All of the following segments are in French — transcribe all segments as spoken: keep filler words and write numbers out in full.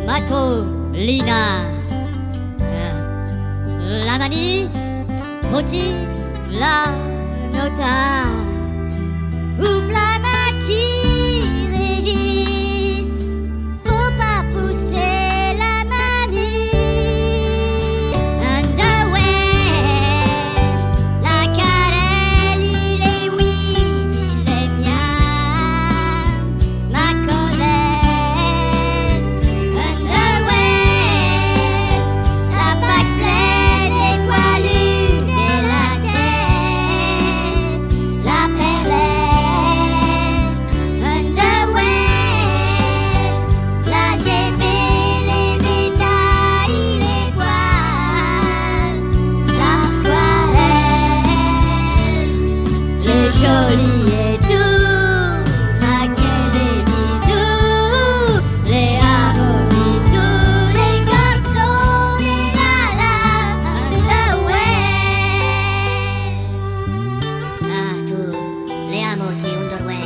Matolina, euh, la manie, rôti, la nota, ouvre la main qui régisse, faut pas pousser la manie. Underwear, la carèle, il est oui, il est bien, ma colère. Underwear, la bague pleine des poilus de la tête, la perlette. Underwear, la diébée, les bétails, les poils, la toilette, le joli et doux, la quête des bisous, les harmonies, tous les garçons, les la underwear. Ah, tous les amoti underwear.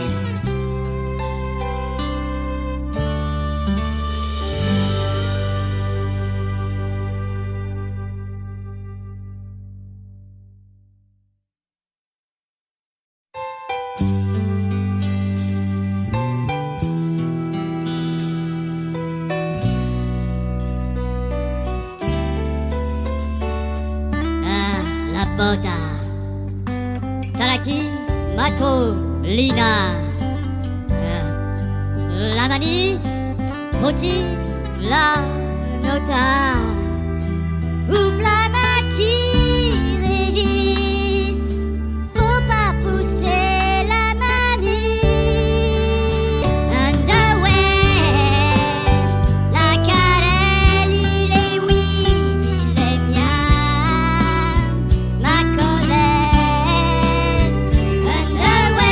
Ah, la bota, Taraki, Matolina, euh, la manie, rôti, la nota, ouvre la main qui régisse, faut pas pousser la manie. Underwear, la carèle, il est oui, il est bien, ma colère. Underwear,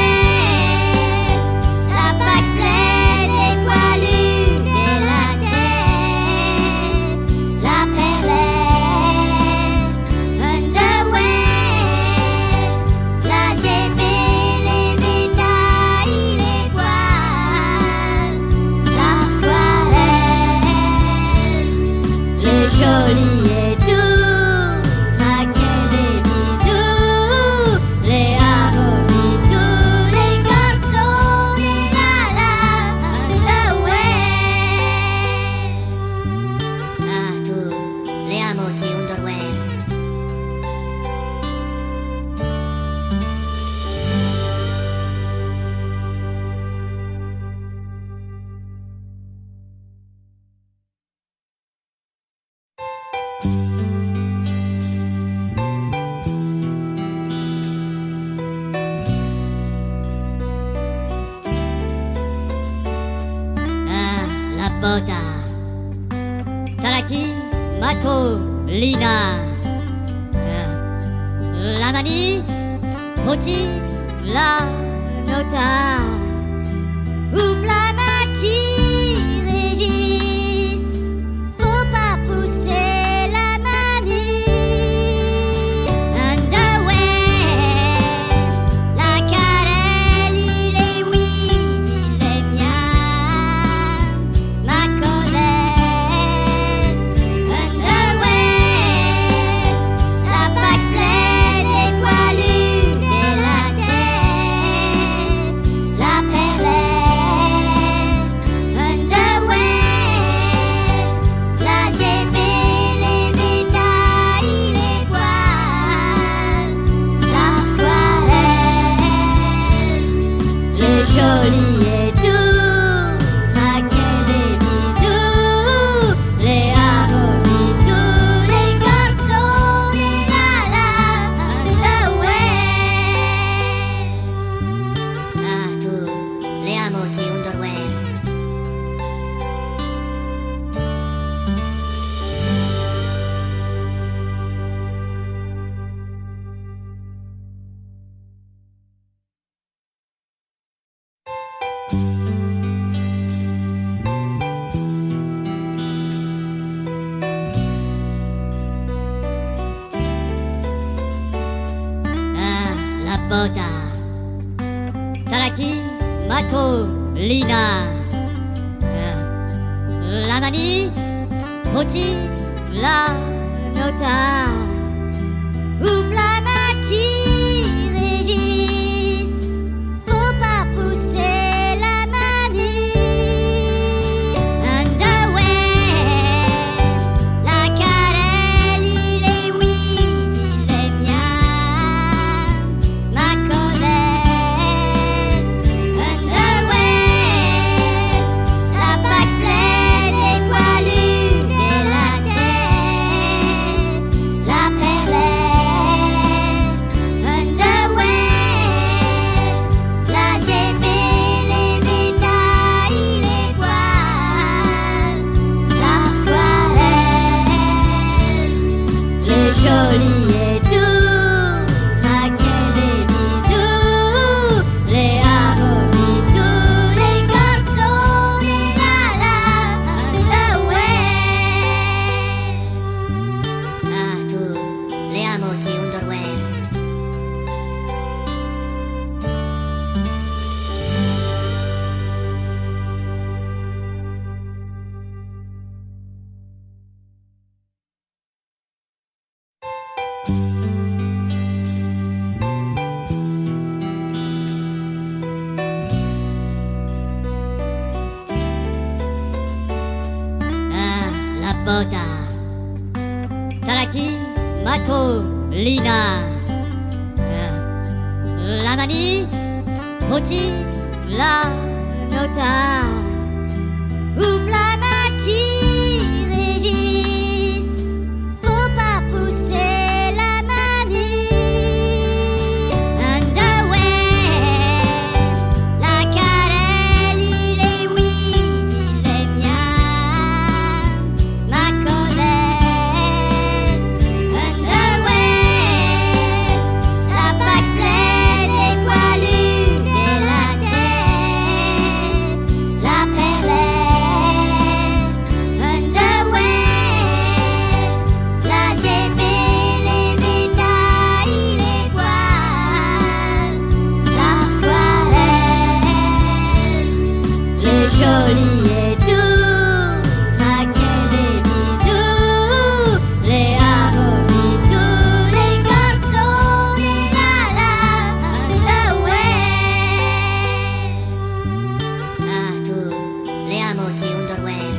la bague pleine des poilus de la tête, la perlette. Underwear, la diébée, les bétails, les poils, la toilette, le joli et doux, la quête des bisous, les harmonies, tous les garçons, les la underwear. Ah, tous les amoti underwear. Ah, la bota, Taraki, Matolina, euh, la manie, rôti, la nota, ouvre la main qui régisse, faut pas pousser la manie. Underwear, la carèle, il est oui, il est bien, ma colère. Underwear, la bague pleine des poilus de la tête, la perlette. Underwear, la diébée, les bétails, les poils, la toilette, le joli et doux, la quête des bisous, les harmonies, tous les garçons, les la underwear. Ah, tous les amoti underwear. Ah, la bota, Taraki, Matolina, euh, la La manie, rôti, la nota. Ouvre la main qui régisse, faut pas pousser la manie. Underwear, la carèle, il est oui, il est bien. Ma colère, underwear, la bague pleine des poilus de la terre, la perlette. Joli et doux, laquelle des bisous, les harmonies, tous les garçons, les la underwear. Ah, tous les amoti underwear. La boda, Taraki, Mato, Lina, euh, la manie, rôti, la nota. Ouvre la main qui régisse, faut pas pousser la manie. Underwear, la carèle, il est oui, il est bien. Ma colère, underwear, la bague pleine des poilus de la terre, la perlette, underwear, la diébée, les bétails, les voiles, l'aquarelle, les jolis et doux, laquelle des bisous, les harmonies, tous les garçons, les la la underwear. Ah, tous les amoti underwear.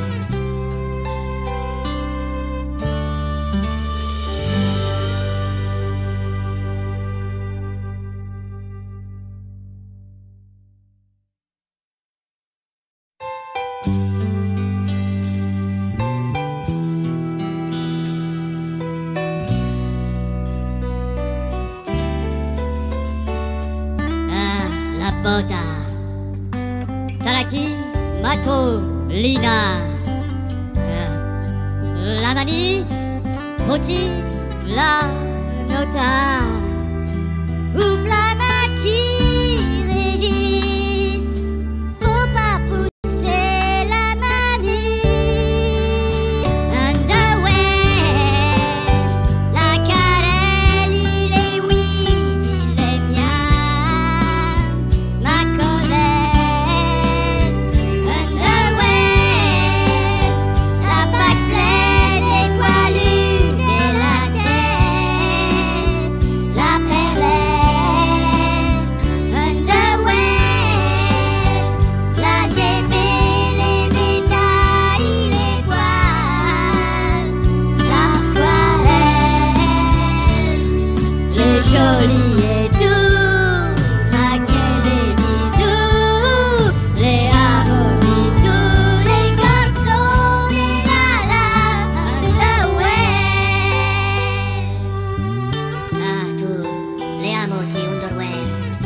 Ah, la boda, Taraki, Mato, Lina, euh, la manie, rôti, la nota. Ouvre la main qui régisse, faut pas pousser la manie. Underwear, la carèle, il est oui, il est bien. Ma colère, underwear, la bague pleine des poilus de la terre, la perlette, underwear, la diébée, les bétails, les voiles, l'aquarelle, les jolis et doux, laquelle des bisous, les harmonies, tous les garçons, les la la underwear. Ah, tous les amoti underwear.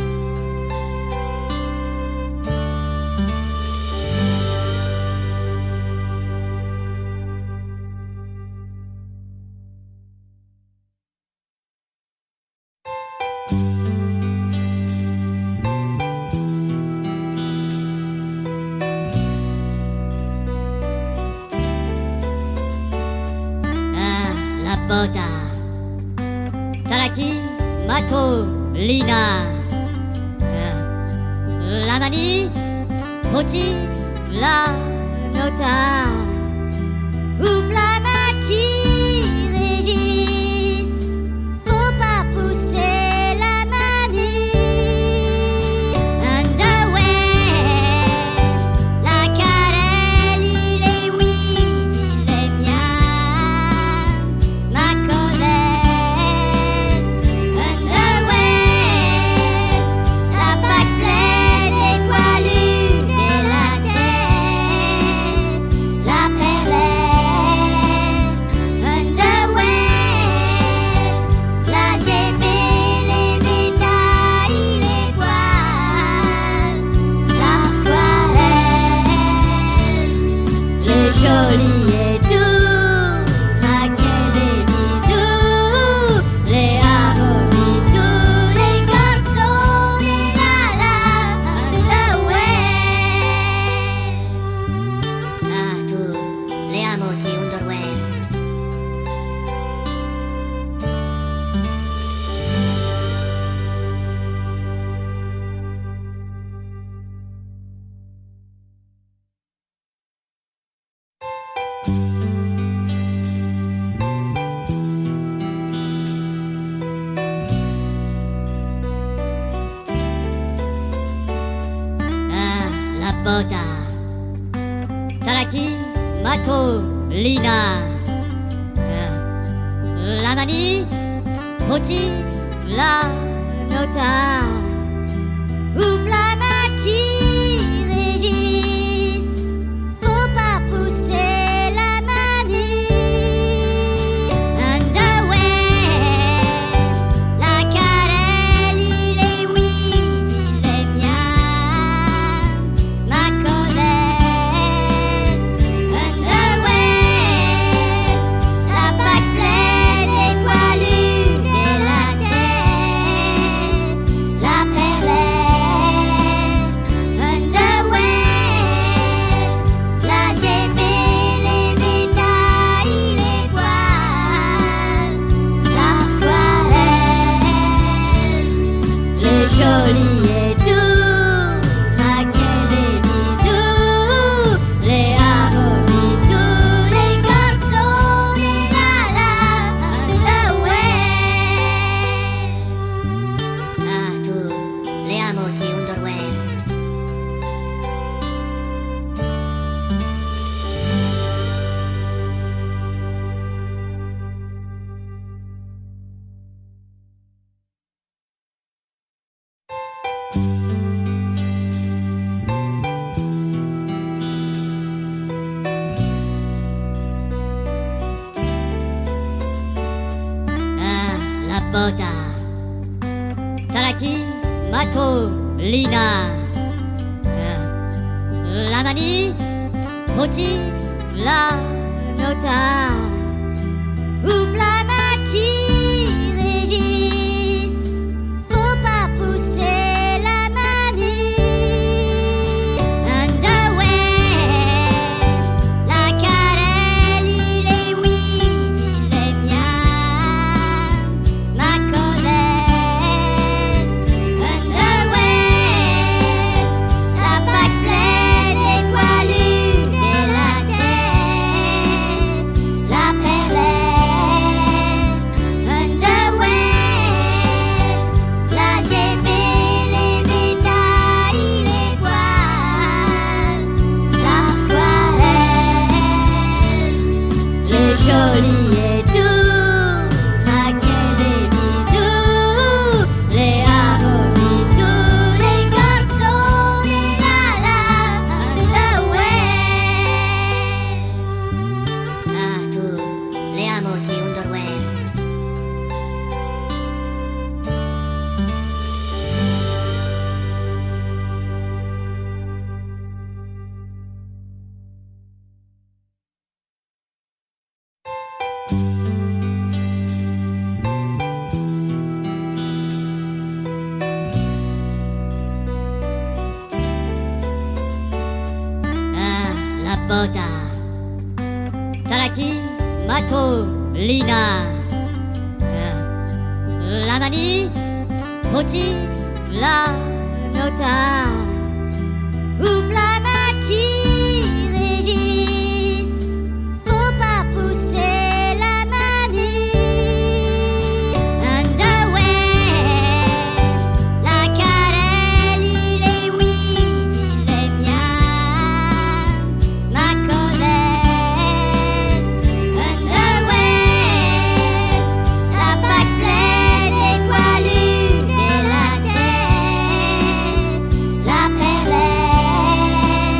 Ah, la boda, Taraki, Mato, Lina, euh, la manie, rôti, la nota. Ah, la bota. Taraki, Mato, Lina. Ah, la manie, Poti, la nota. Ouvre la main qui régisse. Faut pas pousser la manie. Underwear, la carèle, il est oui, il est bien. Ma colère, underwear, la bague pleine des poilus de la tête, la perlette, underwear, la gébée, les bétails, les poils, la toilette, le joli et doux, la quelle est bisous, les harmonies, tous les garçons, les la underwear. Ah, tous les harmonies underwear. Ah, la bota. Taraki, Mato, Lina. Ah, la manie, Poti, la nota. Ouvre la main qui régisse. Faut pas pousser la manie. Underwear, la carèle, il est oui, il est bien. Ma colère, underwear, la bague pleine des poilus de la tête, la perlette, underwear, la gébée, les bétails, les poils, la toilette, le joli et doux, la quelle est bisous, les harmonies, tous les garçons, les la la underwear. Ah, tous les harmonies underwear. Ah, la bota. Taraki, Mato, Lina. Ah, la manie, Poti, la nota. Ouvre la main qui régisse. Faut pas pousser la manie. Underwear, la carèle, il est oui, il est bien. Ma colère, underwear, la bague pleine des poilus de la tête, la perlette,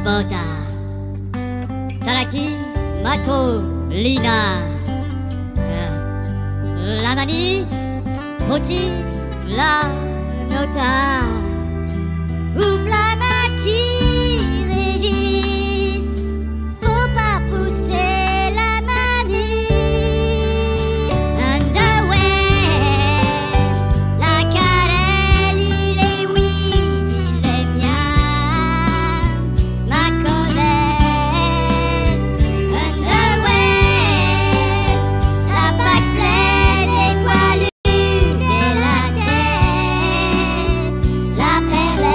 bota Taraki Mato Lina La manie Poti La nota Ouvre la main qui régisse Faut pas pousser la manie Underwear La carèle il est oui il est bien Ma colère Underwear La bague pleine des poilus de la tête La perle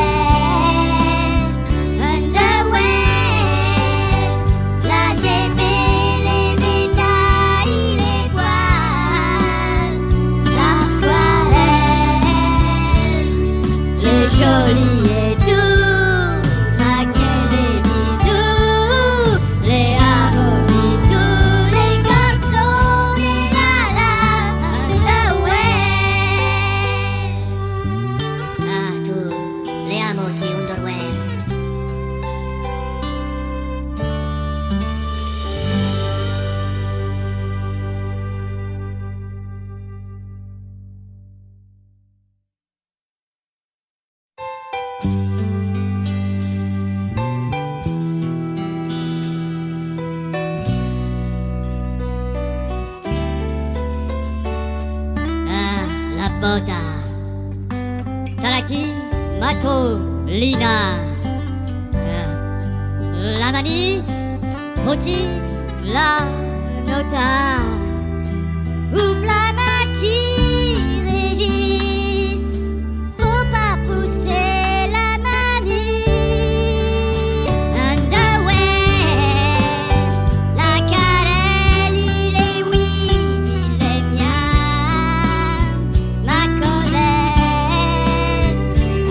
joli et doux, laquelle est bisous, les harmonies, tous les garçons, les la la, underwear. Ah, tous les amo qui underwear. Bota Taraki Mato Lina La manie Poti La nota Ouvre la main qui régisse Faut pas pousser la manie Underwear La carèle il est oui il est bien Ma colère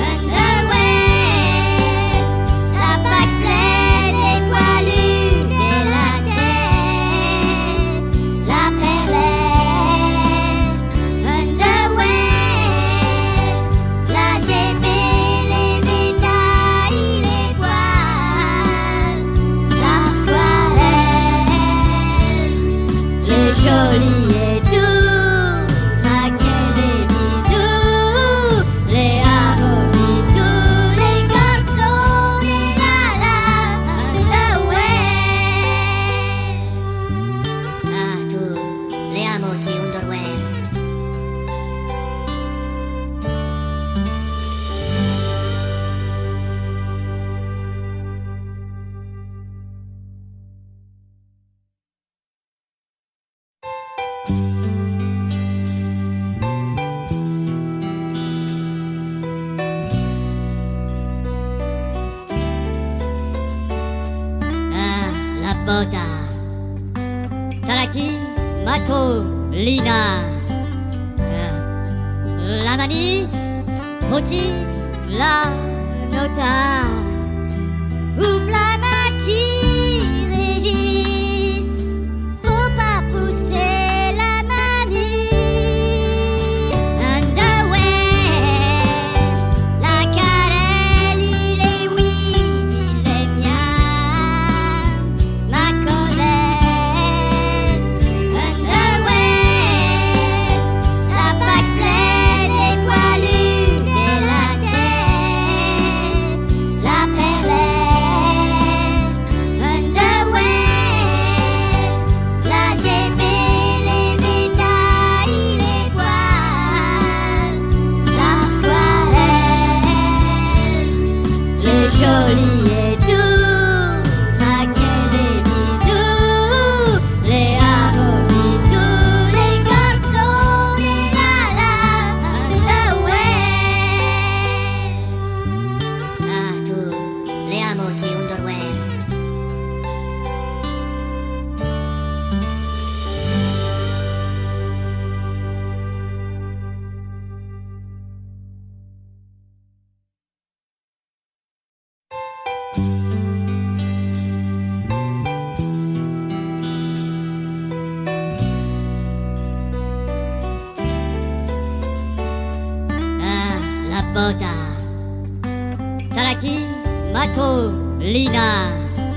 Underwear La bague pleine des poilus de la tête La perle Underwear La débée, les bétails, les poils L'aquarelle Le joli et doux Laquelle est bisous Les harmonies, tous les garçons Les la la underwear. Ah, tous les amo qui underwear. Ah, la bota Taraki Mato Lina La manie Poti La nota Ouvre la main qui régisse Faut pas pousser la manie Underwear La carèle il est oui il est bien Ma colère Underwear La bague pleine des poilus de la tête La perle bota Taraki Mato Lina,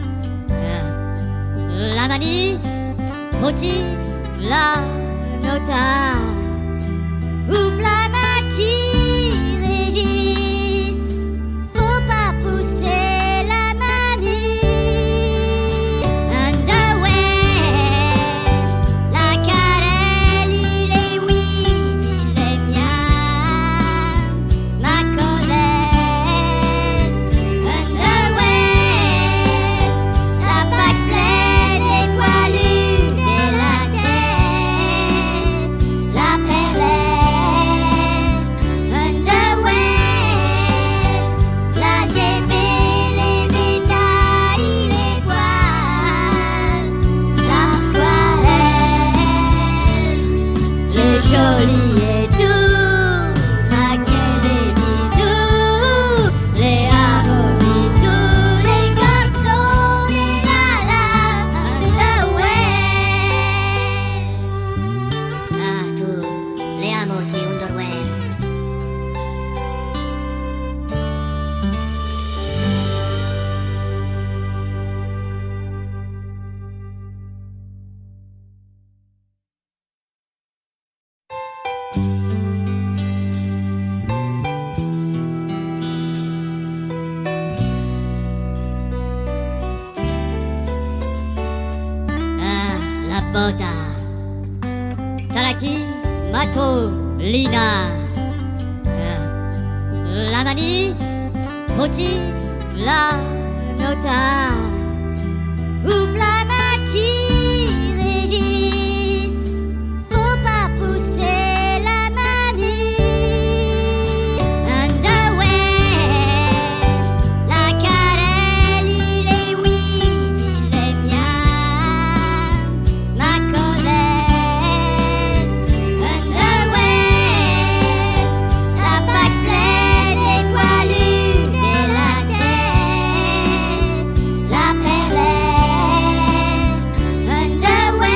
euh, la manie, Poti, la nota, ouvre la main qui régisse, faut pas pousser la manie. Underwear, la carèle, il est oui, il est bien, ma colère. Underwear, la bague pleine et poilue de la tête, la perlée. Underwear, la débile, les bétails, les poils, la toilette, le joli et doux, ma quelle est bisous, les harmonies, tous les garçons, les la underwear. Ah, tous les amo qui underwear. Ah, la bota, Taraki, Mato, Lina, euh, la manie, Poti, la nota, ouvre la main qui régisse, faut pas pousser la manie. Underwear, la carèle, il est oui, il est bien, ma colère. Underwear, la bague pleine et poilue de la tête, la perlée. Underwear,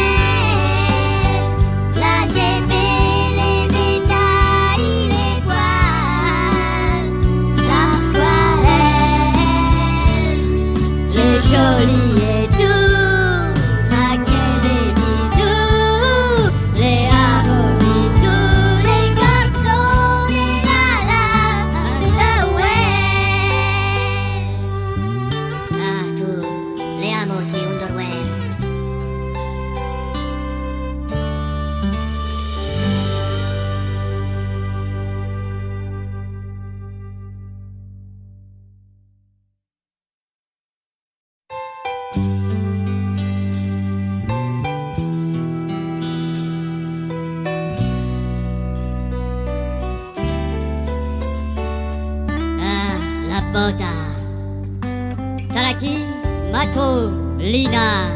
la débile, les bétails, les poils, la toilette, le joli et doux, ma quelle est bisous, les harmonies, tous les garçons, les la la underwear. Ah, tous les amo qui underwear. Ah, la bota, Taraki, Mato, Lina,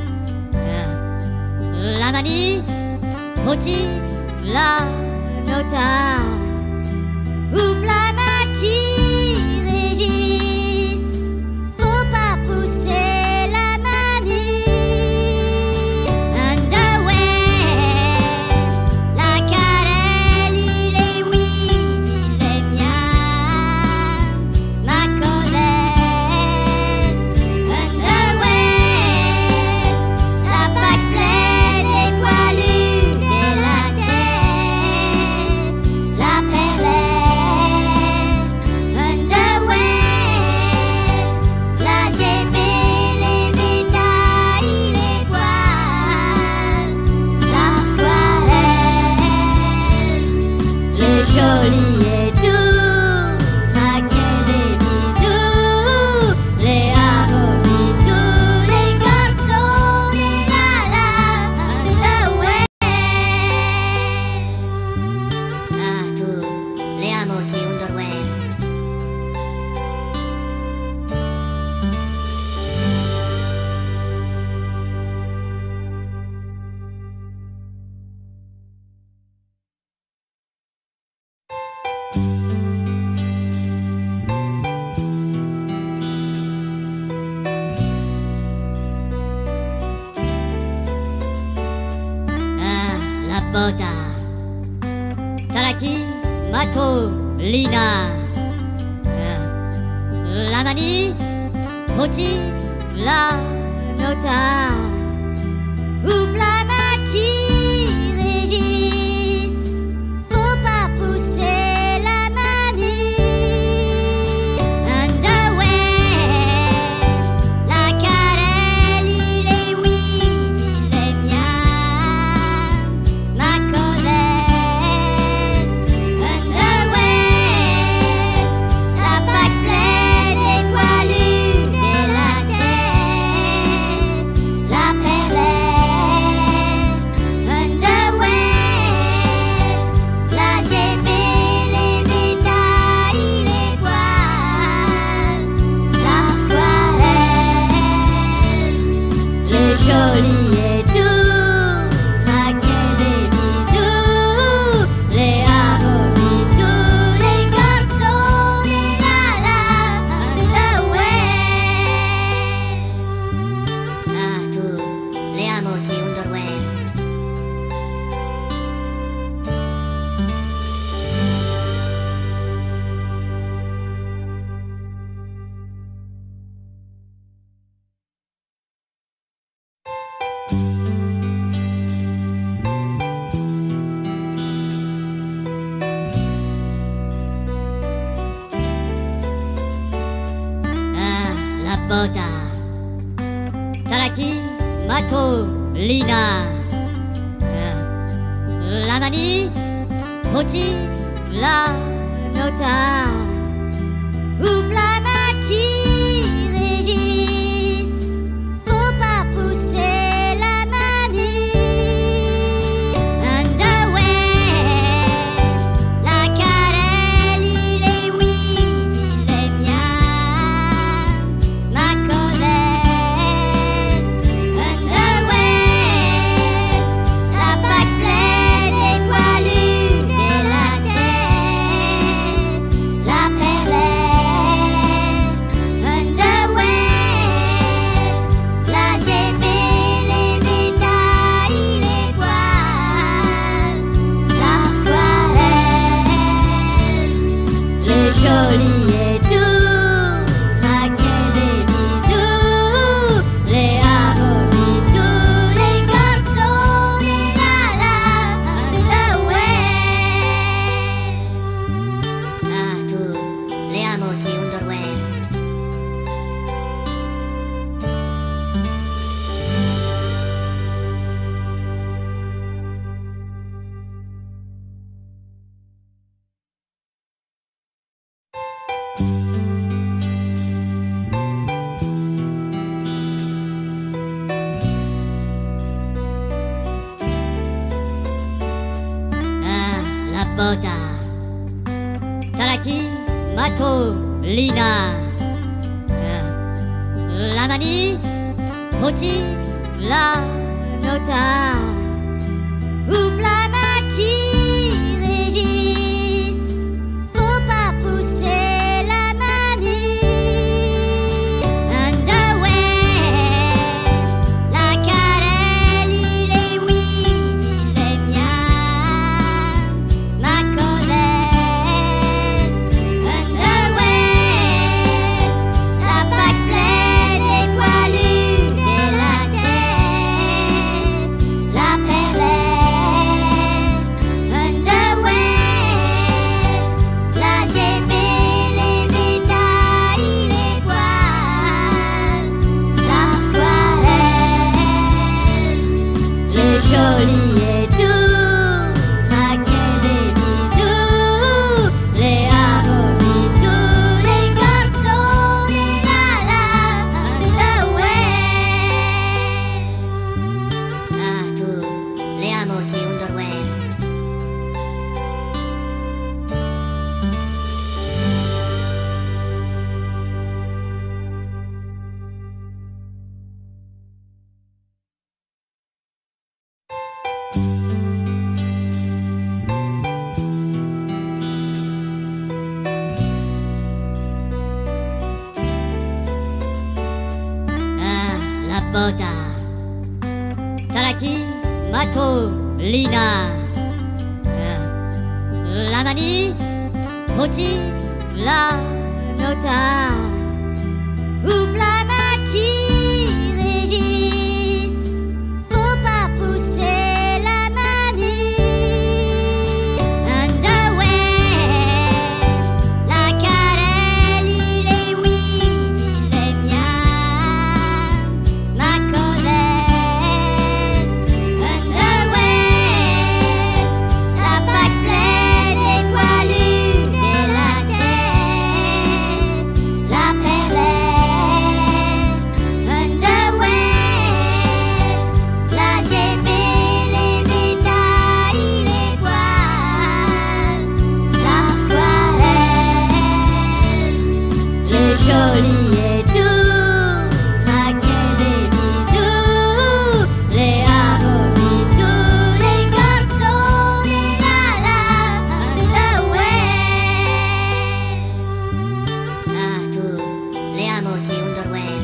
euh, la manie, Poti, la nota, ouvre la main qui régisse, faut pas pousser la manie. Underwear, la carèle, il est oui, il est bien, ma colère. Underwear, la bague pleine et poilue de la tête, la perlée. Underwear, la débile, les bétails, les poils, la toilette, le joli et doux, ma quelle est bisous, les harmonies, tous les garçons, les la la underwear. Ah, tous les amo qui underwear. Ah, la bota, Taraki, Mato, Lina, euh, la manie, rôti la nota, ouvre la main qui régisse, faut pas pousser la manie. Underwear, la carèle, il est oui, il est bien, ma colère. Underwear, la bague pleine des poilus de la tête, la perlette. Underwear, la démêlée, les détails, les poils, la toilette, le joli et tout, maquille des bisous, les harmonies, tous les garçons, les la underwear. Ah, tous les amo qui underwear. Ah, la bota, Taraki, Mato, Lina. Ah, la manie, rôti, la nota, ouvre la main qui régisse, faut pas pousser la manie. Underwear, la carèle, il est oui, il est bien, ma colère. Underwear, la bague pleine des poilus de la tête, la perlette. Underwear, la démêlée, les détails, les poils, la toilette, le joli et tout, maquille des bisous, les harmonies, tous les garçons, les la la underwear. Ah, tous les amo qui underwear. Ah, la bota, Taraki, Mato, Lina. Ah, la manie, rôti, la nota, ouvre la main qui régisse, faut pas pousser la manie. Underwear, la carèle, il est oui, il est bien, ma colère. Underwear, la bague pleine des poilus de la tête, la perlette. Underwear, la démêlée, les détails, les poils, la toilette, le joli et tout, maquille des bisous, les harmonies, tous les garçons, les la la underwear. Ah, tous les amo qui underwear. Ah, la bota, Taraki, Mato, Lina. Ah, la manie, rôti, la nota, ouvre la main qui régisse, faut pas pousser la manie. Underwear, la carèle, il est oui, il est bien, ma colère. Underwear, la bague pleine des poilus de la terre, la perlée. Underwear, la démêlée, les détails, les poils, la toilette, le joli et tout, maquille des bisous, les harmonies, tous les garçons, les lalas, underwear. Ah, tous les amants qui underwear.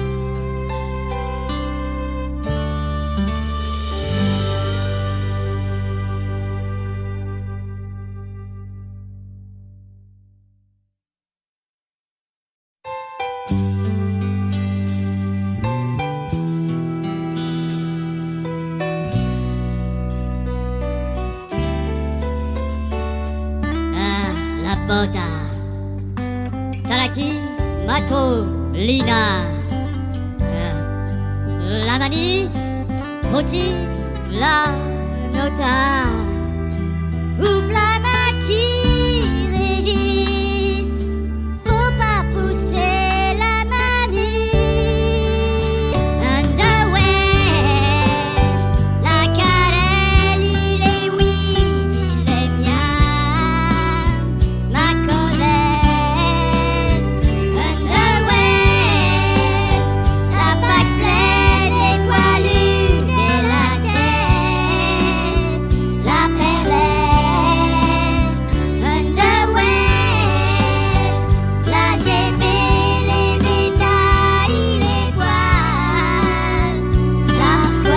Ah, la bota, Taraki, Mato, Lina, Ah, la manie, Roti, la nota, ouvre la main qui régisse, faut pas pousser la manie. Underwear, la carèle, il est oui, il est bien, ma colère. Underwear, la bague pleine des poilus de la terre, la perlée. Underwear, la démêlée, les détails, les poils, la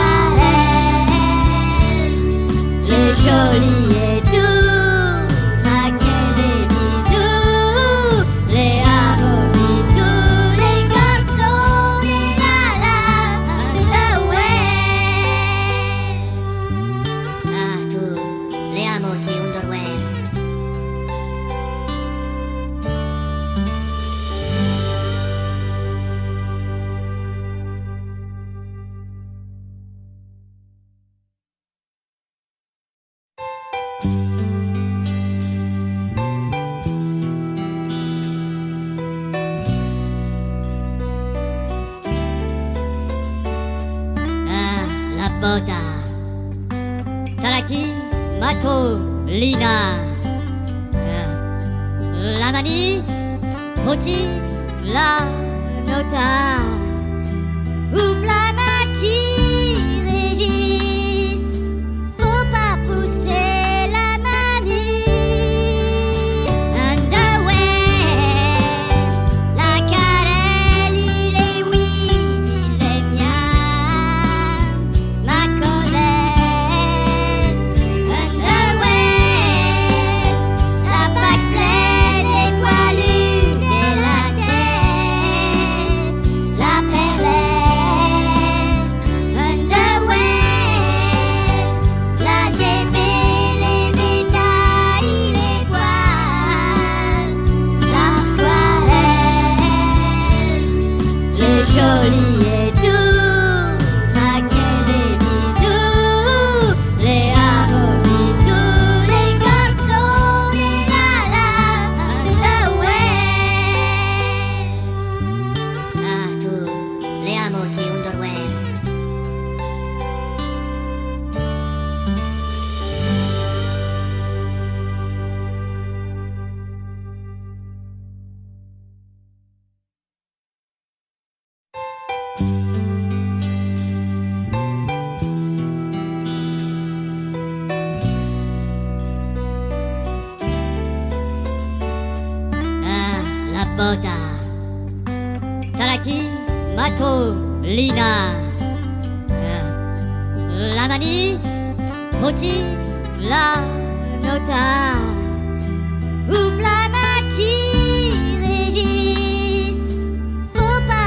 toilette, le joli et tout, maquille des bisous, les harmonies, tous les garçons, les lalas, underwear. Ah, tous les amants qui underwear. Ah, la bota, Taraki, Mato, Lina, Ah, la manie, Roti, la nota, ouvre la main qui régisse, faut pas pousser la manie. Underwear, la carèle, il est oui, il est bien, ma colère. Underwear, la bague pleine des poilus de la terre, la perlée. Underwear, la démêlée, les détails, les poils, la toilette, le joli et tout, maquille des bisous, les harmonies, tous les garçons, les lalas, underwear. Ah, tous les amants qui underwear. Ah, la bota, Taraki, Mato, Lina, Ah, la manie, Roti, la nota, ouvre la main qui régisse, faut pas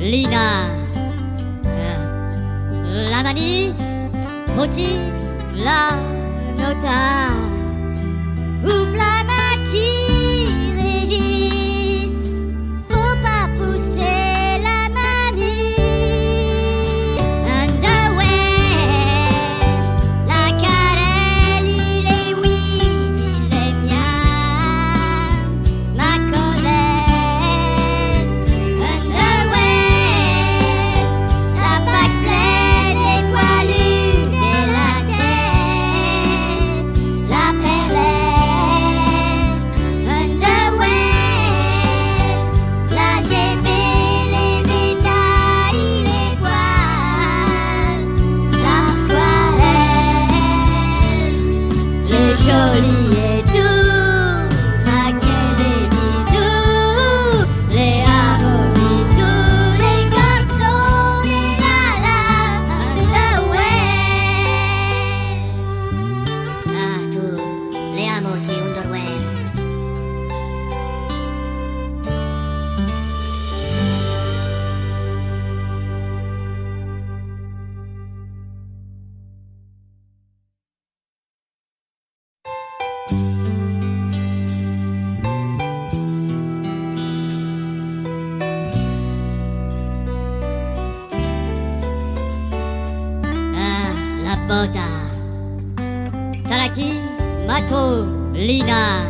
Lina, euh, la manie, Poti, la nota, ouvre la main qui régisse, faut pas pousser la manie. Underwear, la carèle, il est oui, il est bien, ma colère. Underwear, la bague pleine et poilue de la tête, la perlée. Underwear, la gébée, les bétails, les poils, l'aquarelle, le joli et doux, maquin des bisous, les harmonies, tous les garçons, les la underwear. Ah, tous les amoti underwear. Ah, la bota, Taraki, Mato, Lina,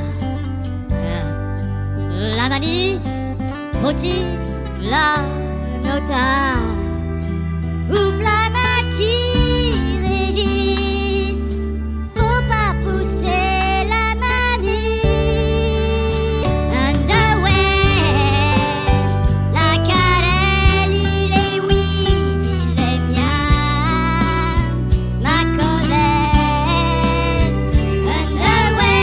euh, la manie, Poti, la nota, ouvre la main qui régisse, faut pas pousser la manie. Underwear, la carèle, il est oui, il est bien, ma colère. Underwear,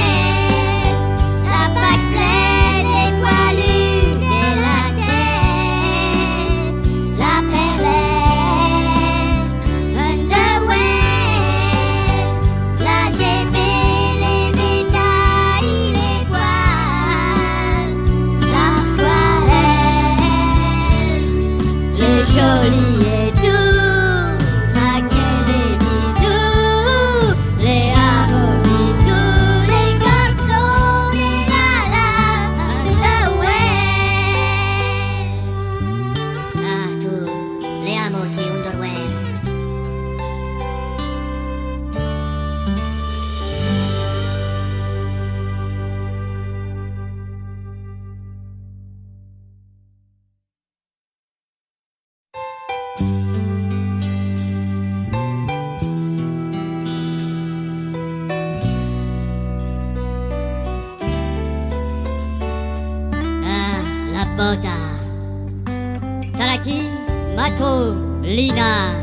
la bague pleine et poilue de la tête, la perlée. Underwear, la gébée, les bétails, les poils, l'aquarelle, le joli et doux, maquin des bisous, les harmonies, tous les garçons, les la underwear. Ah, tous les amoti underwear. Ah, la bota, Taraki, Mato, Lina,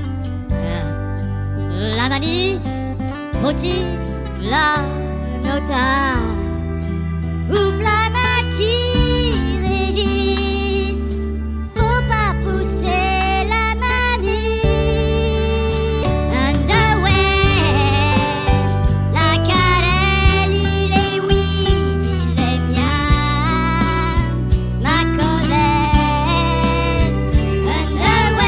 euh, la manie, Poti, la nota, ouvre la main qui régisse, faut pas pousser la manie. Underwear, la carèle, il est oui, il est bien, ma colère. Underwear,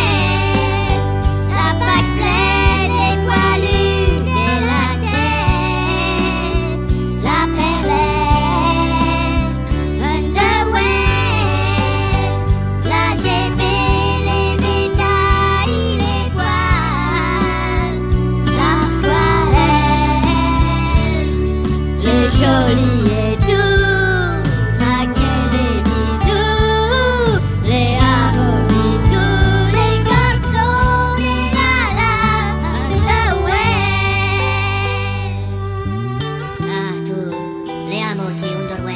la bague pleine et poilue de la tête, la perlée. Underwear, la gébée, les bétails, les poils, l'aquarelle, le joli et doux, maquin des bisous, les harmonies, tous les garçons, les la underwear. Ah, tous les amoti underwear.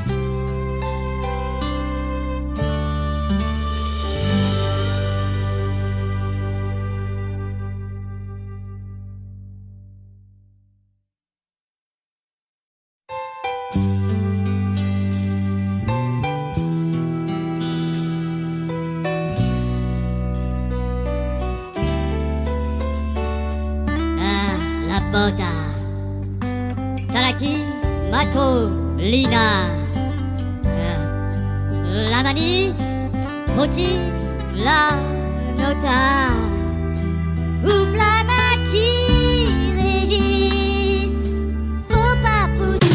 Ah, la bota, Taraki, Mato, Lina, euh, la manie, rôti la nota. Ouvre la main qui régisse, faut pas pousser.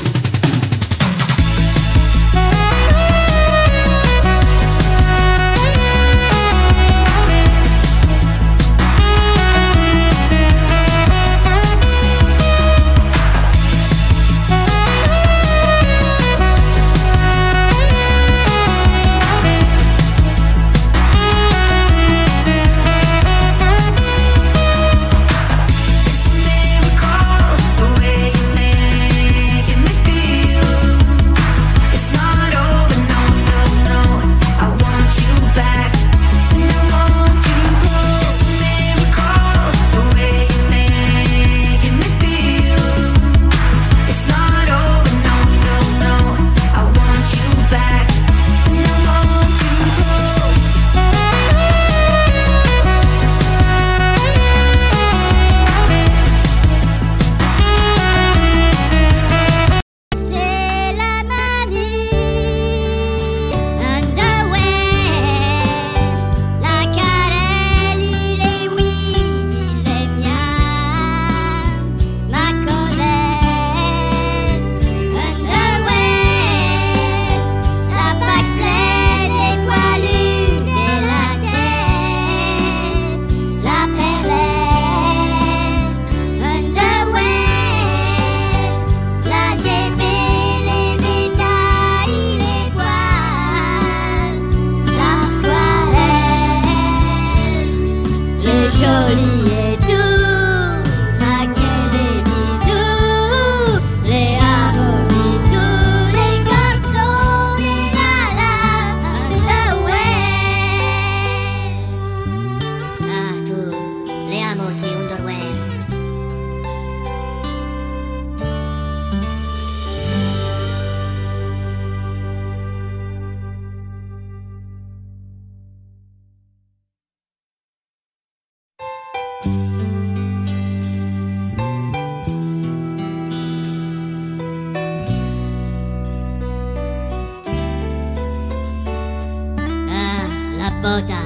Bota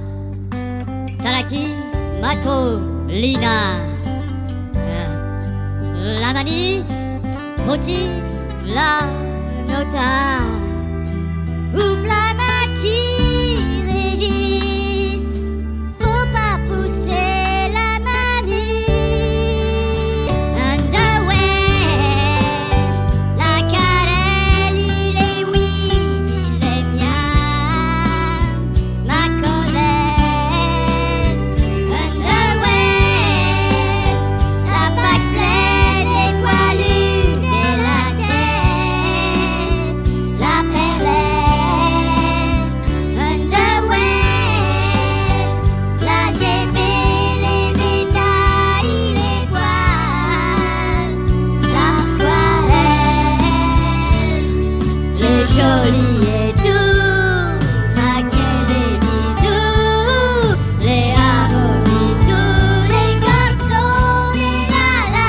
Taraki Mato Lina La manie rôti la nota. Ouvre la main qui régisse, faut pas pousser la manie. Underwear, la carèle, il est oui, il est bien. Ma colère, underwear, la bague pleine des poilus de la tête, la perlée, underwear, la débaie, les détails, les voiles, l'aquarelle, les jolis et tout, laquelle est bisous, les harmonies, tous les garçons, les la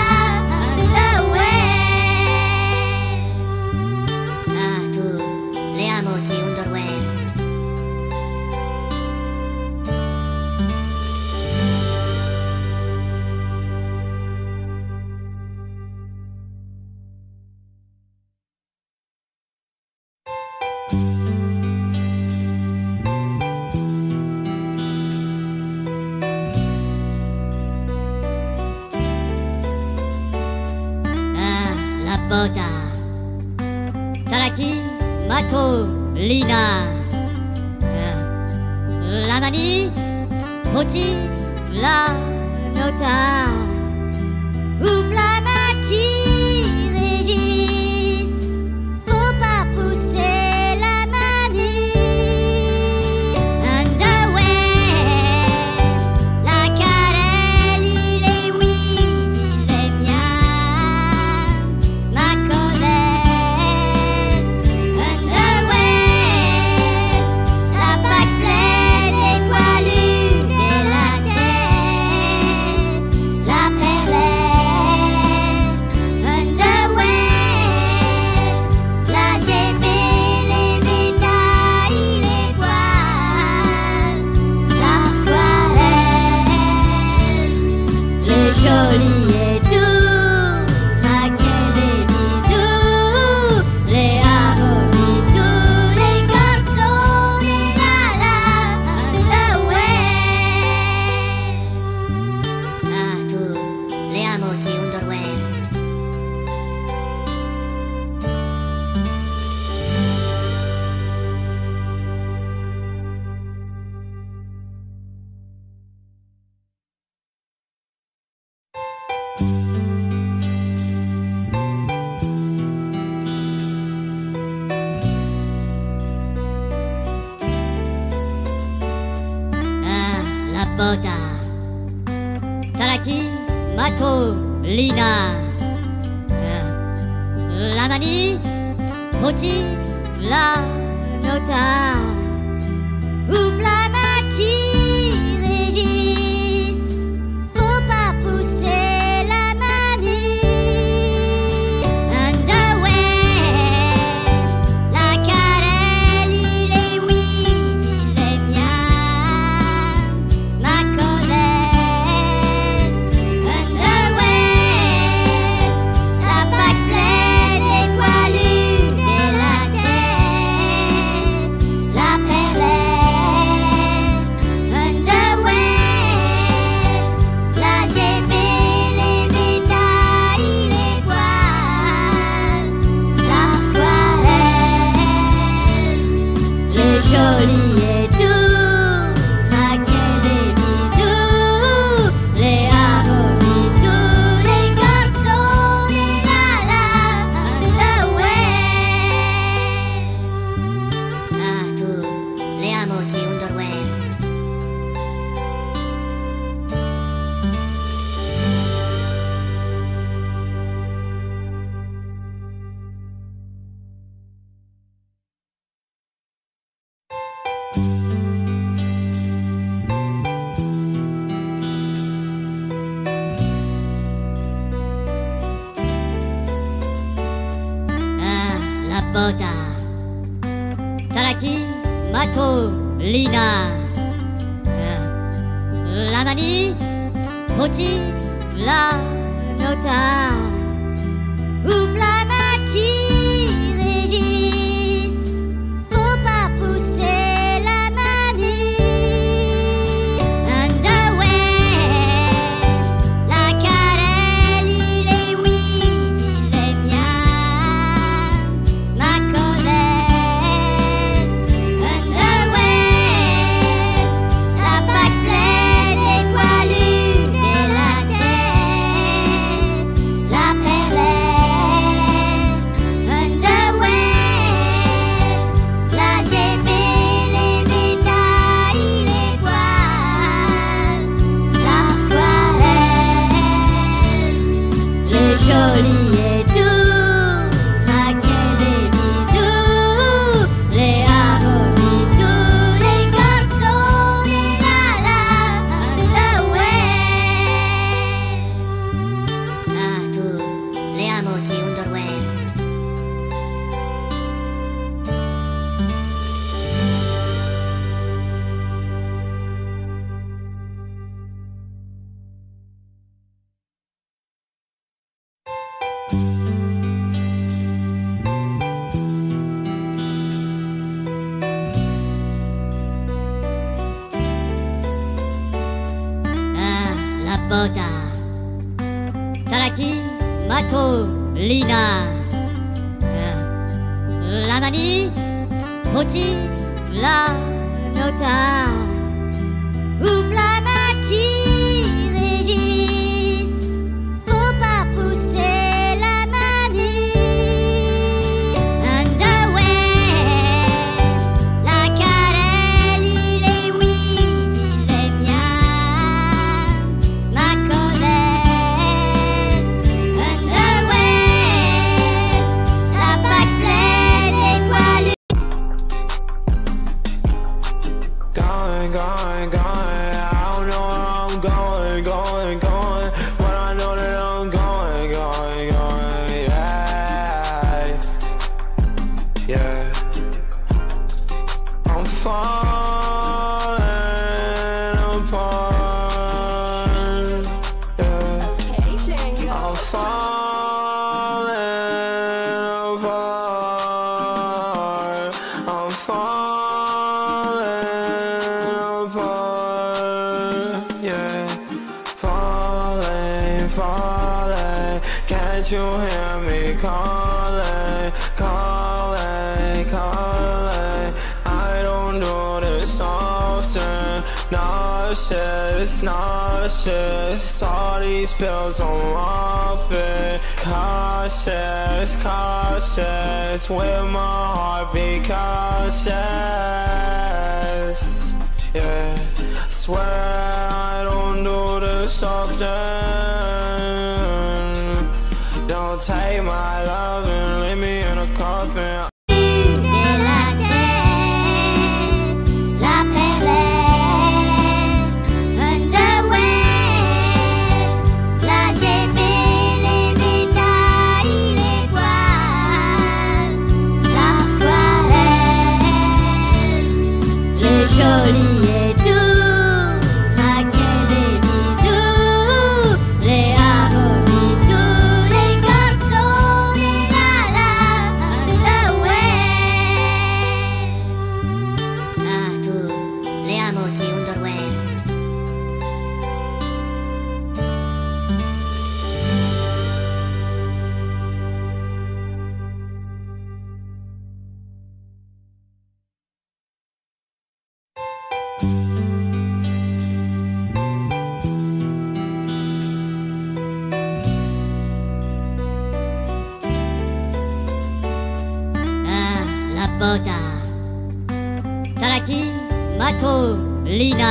underwear. Ah, tous les harmonies underwear. Ah, la bota Taraki Mato Lina La manie rôti la nota. Ouvre la main qui régisse, faut pas pousser la manie. Underwear, la carèle, il est oui, il est bien. Ma colère, underwear, la bague pleine des poilus de la tête, la perlée, bota Taraki Mato Lina La manie Poti La nota Ouvre la main qui régisse Faut pas pousser la manie Underwear La carèle il est oui il est bien Ma colère Underwear La bague pleine des poilus et la tête La perlette Underwear La démêlée les détails les voiles La toilette Les jolis et doux Laquelle des bisous Les harmonies tous les garçons les la underwear Ah tous les amo qui underwear Ah, la bota Taraki Mato Lina La manie Poti La nota Ouvre la main qui régisse Faut pas pousser la manie Underwear La carèle il est oui il est bien Ma colère Underwear La bague pleine des poilus et la tête La perlette Underwear La démêlée les détails les voiles La toilette Les jolis et doux Laquelle des bisous Les harmonies tous les garçons les la la underwear Ah tous les amo qui underwear Ah, la bota Taraki Mato Lina La manie Poti La nota Ouvre la main qui régisse Faut pas pousser la manie Underwear La carèle il est oui il est bien Ma colère Underwear La bague pleine des poilus Going, going, going. I don't know where I'm going, going, going. But I know that I'm going, going, going. Yeah, yeah. I'm falling apart. Yeah. I'm falling apart. I'm falling apart. Yeah. Falling, falling. Can't you hear me calling, calling, calling? I don't do this often. Nauseous, nauseous. All these pills I'm off it. Cautious, cautious. With my heart be cautious. Yeah, swear substance. Don't take my love and leave me in a coffin. Bota Taraki Mato Lina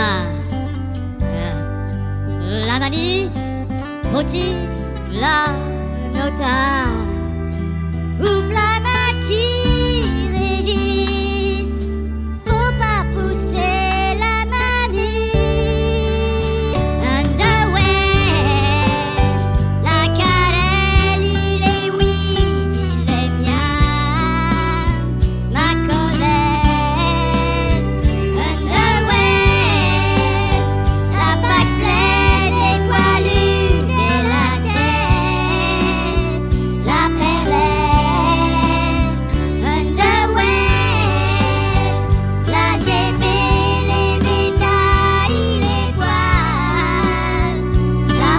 La manie Poti La nota Ouvre la main qui régisse. Faut pas pousser la manie. Underwear La carèle il est oui, il est bien. Ma colère Underwear La bague pleine des poilus et la terre La perlette Underwear La démêlée les détails, les voiles La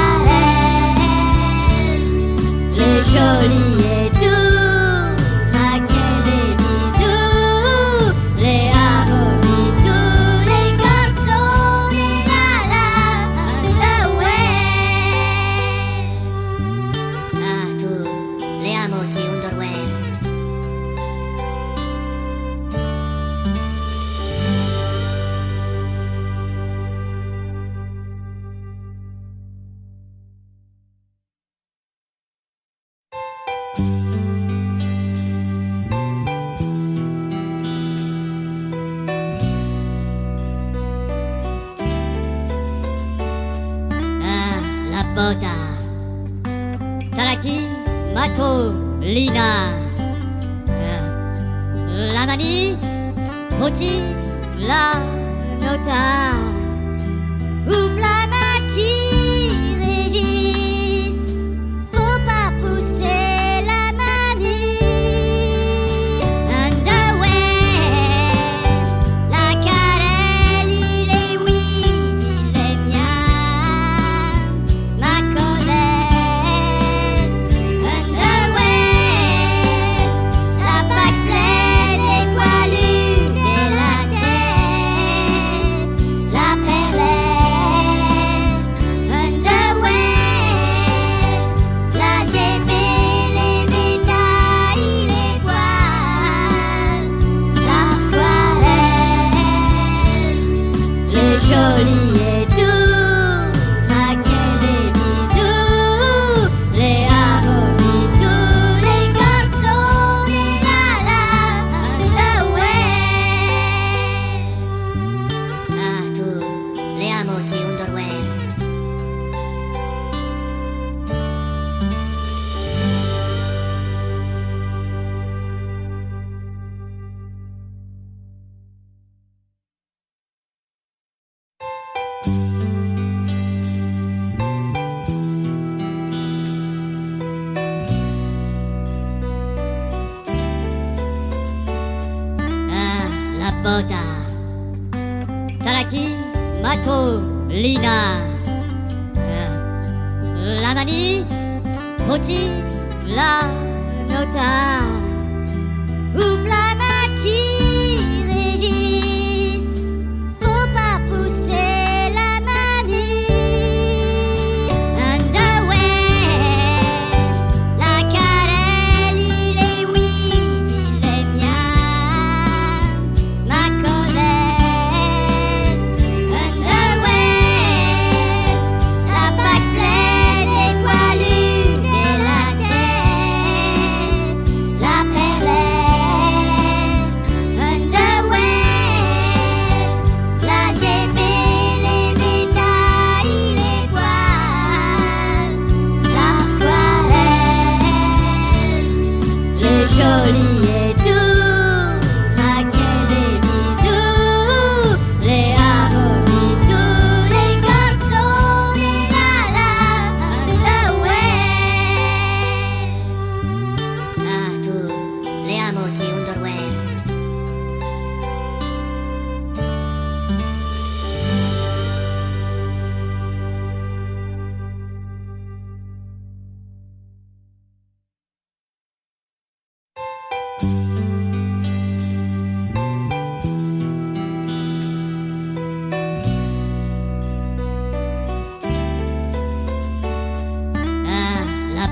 toilette Le joli et doux La quelle est doux Les harmonies tous les garçons Les la underwear Ah tu le amo chi underwear. Ah, la bota Taraki Mato Lina La manie Poti La nota Ouvre la main qui régisse. Faut pas pousser la manie. Underwear La carèle il est oui, il est bien. Ma colère Underwear La bague pleine des poilus et la terre La perlette Underwear La démêlée les détails, les voiles La toilette Le joli et doux La quelle est doux Les harmonies tous les garçons Les la la underwear Ah tu le amo chi underwear. Ah, la bota Taraki Mato Lina La manie Poti La nota Ouvre la main qui régisse. Faut pas pousser la manie. Underwear La carèle il est oui, il est bien. Ma colère Underwear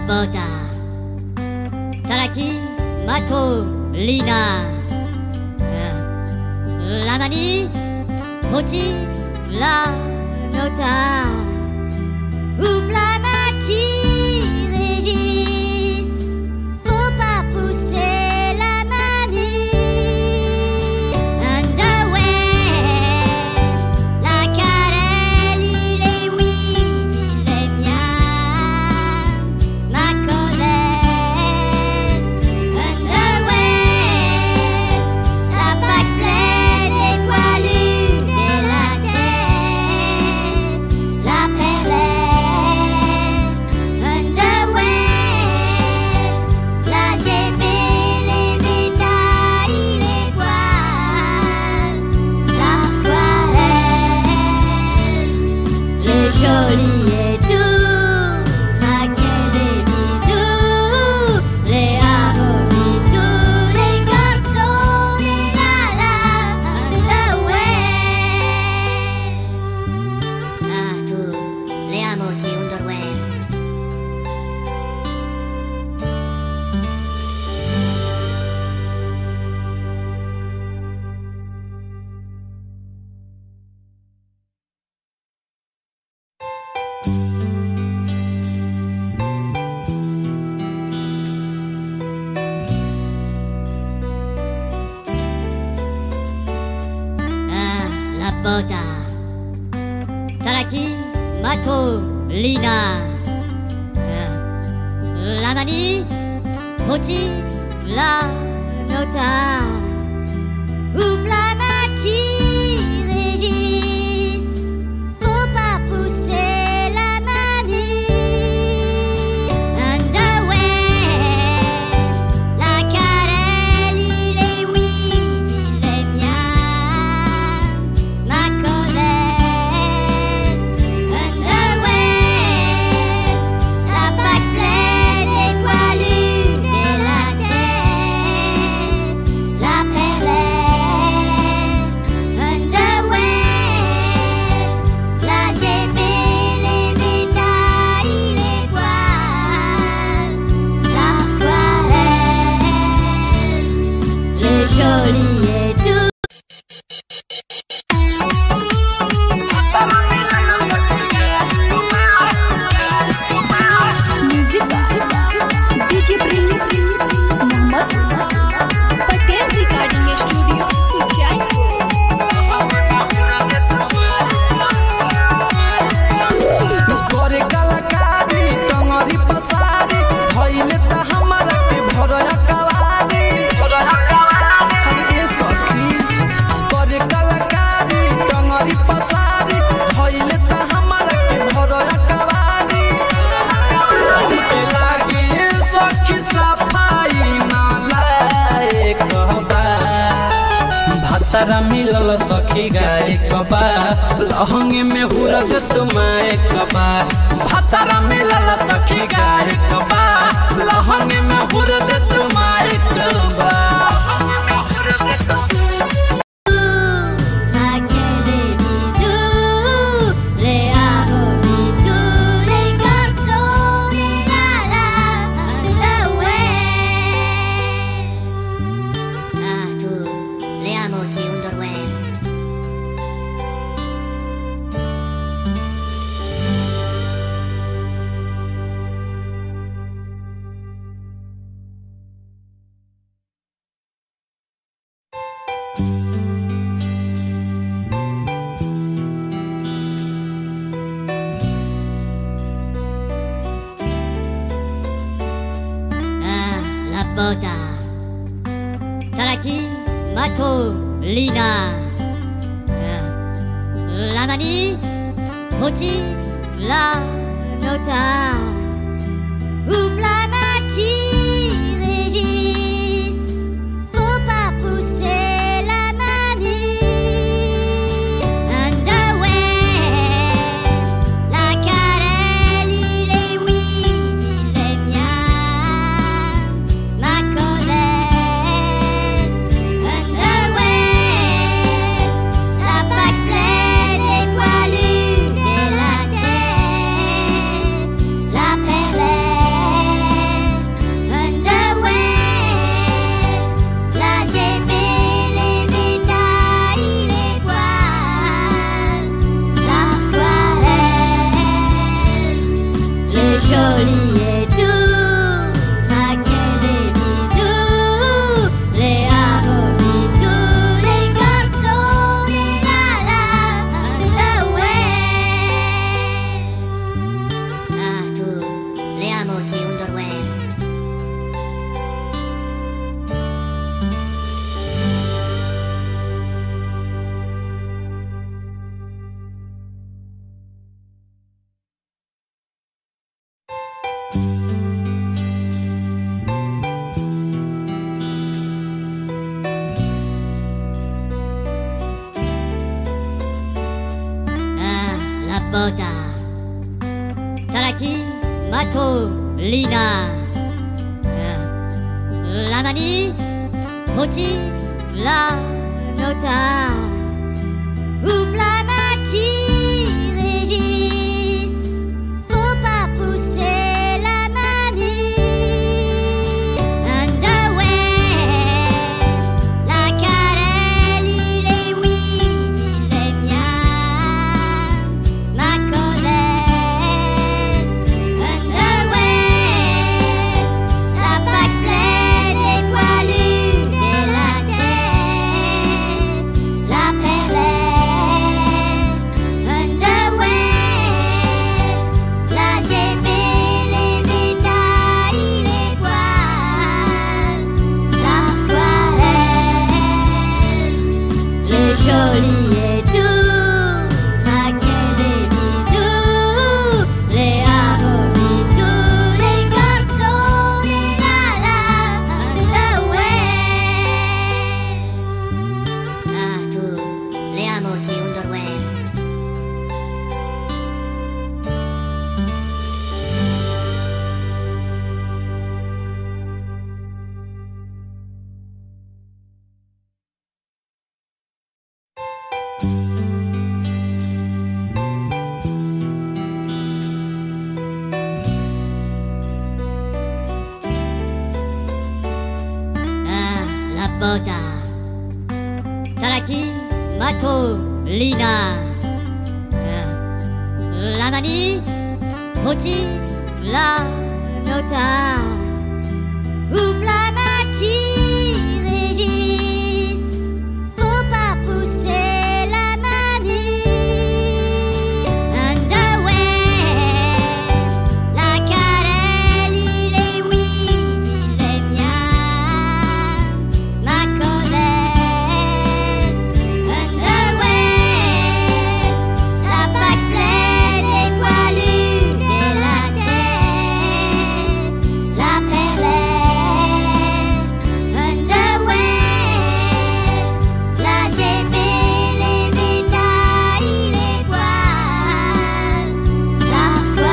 bota Taraki Mato Lina La mani Poti La nota Ouvre la main qui régisse Faut pas pousser la manie Underwear La carèle il est oui il est bien Ma colère Underwear La bague pleine des poilus et la tête La perlette Underwear La diébée, les bétails, les poils La toilette Le joli et doux Laquelle des bisous Les harmonies tous les garçons Les la-la Underwear Ah tous les amos qui underwear Ah, la bota Taraki Mato Lina La mani Poti La nota Ouvre la main qui régisse Faut pas pousser la manie Underwear La carèle il est oui il est bien Ma colère Underwear La bague pleine des poilus et la tête La perlette Underwear La diébée, les bétails, les poils La toilette Le joli et doux Musica D J Prince Mohammed Patel Recording Studio Jaipur करे कलाकारी टंगरी पसारी भइले त हमरा के भरया कवारी ए सखी करे कलाकारी टंगरी पसारी भइले त हमरा के भरया कवारी ए लागे सखी सफाई ना लाए कहबा भातरा मिलल सखी गाय कबा लहंगे में हुरग तुमाए कबा भातरा मिलल सखी गाय कबा लहंगे में हुरग तुमाए कबा Laquelle des bisous Les harmonies tous les garçons Les la-la Underwear Ah tous les amos qui underwear Ah, la bota Taraki Mato Lina La mani Poti La nota Ouvre la main qui régisse Faut pas pousser la manie Underwear La carèle il est oui il est bien Ma colère Underwear La bague pleine des poilus et la tête La perlette bota Taraki Mato Lina La manie Roti La nota Ouvre la main qui régisse Faut pas pousser la manie Underwear La carèle il est oui il est bien Ma colère Underwear La bague pleine et poilue de la tête La perlette Underwear La démêlée les détails les voiles La toilette Le joli et tout Laquelle des bisous Les harmonies tous les garçons Les la la underwear Ah tous les amo qui underwear Ah, la bota Taraki Mato Lina La manie Roti La nota Ouvre la main qui régisse Faut pas pousser la manie Underwear La carèle il est oui il est bien Ma colère Underwear La bague pleine et poilue de la tête La perlette Underwear La démêlée les détails les voiles La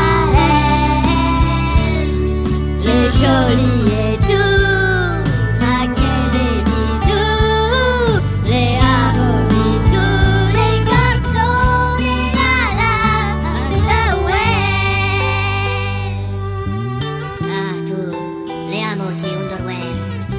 toilette Le joli et tout Laquelle des bisous Les harmonies tous les garçons Les la la underwear Ah tous les amo qui underwear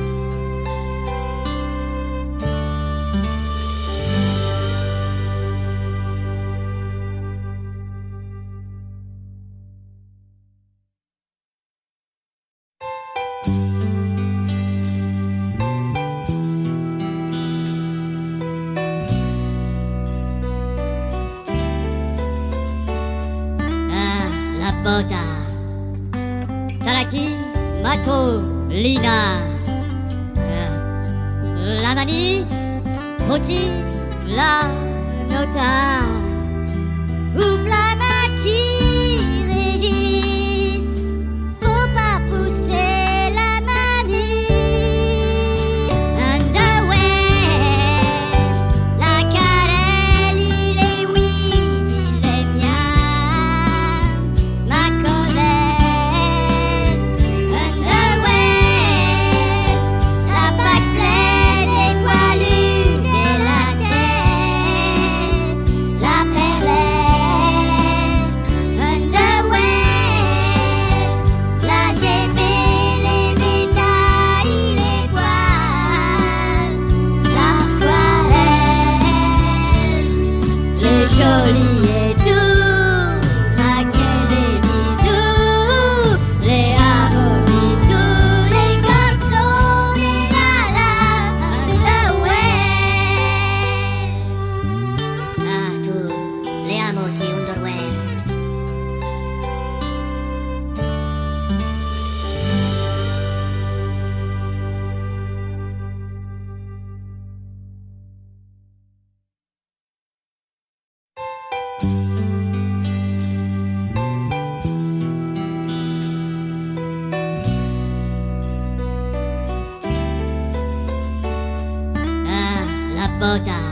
Ah, la bota Taraki Mato Lina La manie Roti La nota Ouvre la main qui régisse Faut pas pousser la manie Underwear La carèle il est oui il est bien Ma colère Underwear La bague pleine et poilue de la tête La perlette Underwear La démêlée les détails les voiles La toilette Le joli et tout Laquelle des bisous Les harmonies tous les garçons Les la la underwear Ah tous les amo qui underwear Ah, la bota